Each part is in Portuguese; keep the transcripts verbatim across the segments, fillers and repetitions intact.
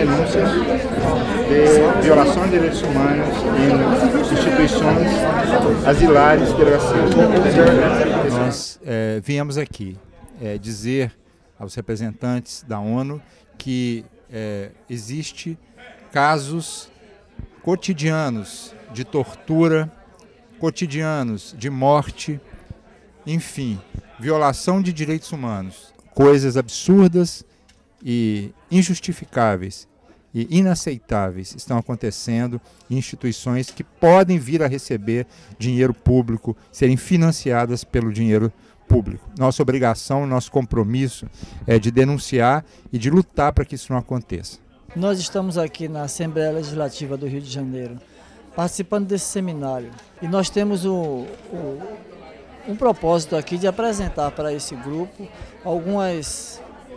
denúncias de violação de direitos humanos em instituições asilares de Brasil. Nós é, viemos aqui é, dizer aos representantes da ONU que é, existe casos cotidianos de tortura, cotidianos de morte, enfim, violação de direitos humanos, coisas absurdas e injustificáveis e inaceitáveis estão acontecendo em instituições que podem vir a receber dinheiro público, serem financiadas pelo dinheiro público. Nossa obrigação, nosso compromisso é de denunciar e de lutar para que isso não aconteça. Nós estamos aqui na Assembleia Legislativa do Rio de Janeiro, participando desse seminário. E nós temos o, o, um propósito aqui de apresentar para esse grupo algumas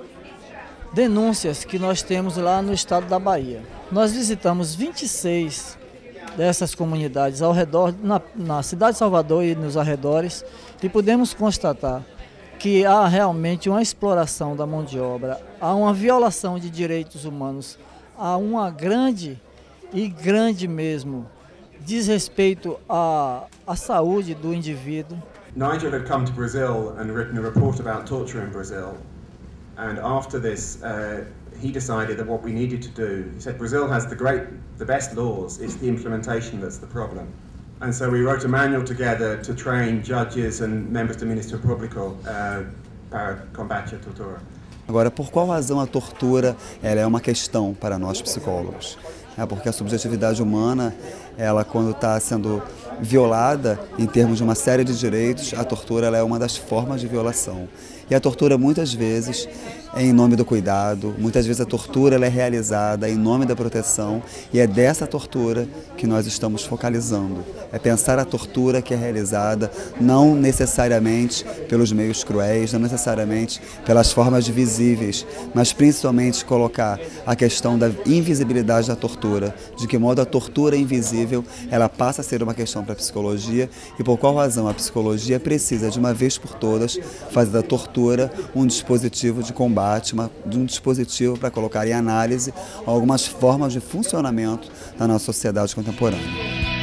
denúncias que nós temos lá no estado da Bahia. Nós visitamos vinte e seis dessas comunidades ao redor, na, na cidade de Salvador e nos arredores, e pudemos constatar que há realmente uma exploração da mão de obra, há uma violação de direitos humanos, há uma grande e grande mesmo desrespeito à, à saúde do indivíduo. Nigel had come to Brazil and written a report about torture in Brazil, and after this uh, he decided that what we needed to do, he said Brazil has the great, the best laws, it's the implementation that's the problem. And so we wrote a manual together to train judges and members do Ministério Público uh, para combater a tortura. Agora, por qual razão a tortura ela é uma questão para nós psicólogos? É porque a subjetividade humana, ela quando está sendo violada em termos de uma série de direitos, a tortura ela é uma das formas de violação. E a tortura muitas vezes é em nome do cuidado, muitas vezes a tortura ela é realizada em nome da proteção e é dessa tortura que nós estamos focalizando. É pensar a tortura que é realizada não necessariamente pelos meios cruéis, não necessariamente pelas formas visíveis, mas principalmente colocar a questão da invisibilidade da tortura, de que modo a tortura invisível ela passa a ser uma questão para a psicologia e por qual razão a psicologia precisa de uma vez por todas fazer da tortura um dispositivo de combate, uma, de um dispositivo para colocar em análise algumas formas de funcionamento da nossa sociedade contemporânea.